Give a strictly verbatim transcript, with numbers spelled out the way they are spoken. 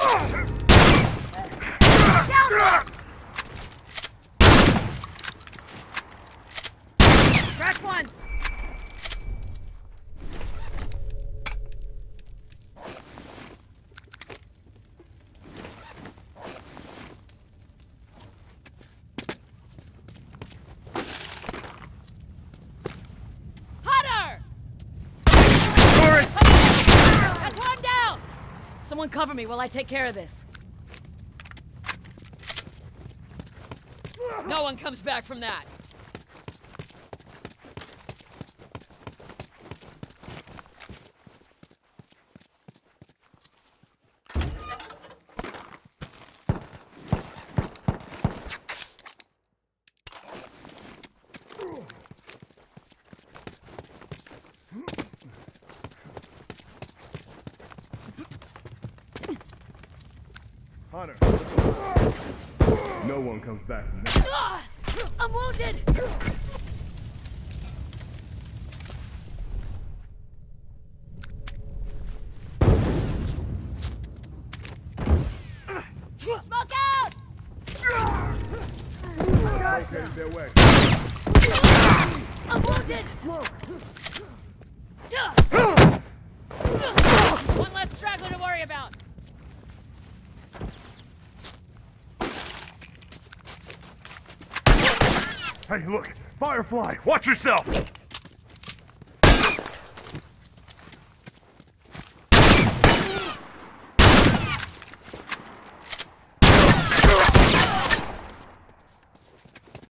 Down! Crack one! Hunter! That's one down! Someone cover me while I take care of this. No one comes back from that. Hunter. No one comes back from that. Ah! I'm wounded! Smoke out! Located their way. I'm wounded! One less straggler to worry about. Hey, look! Firefly! Watch yourself!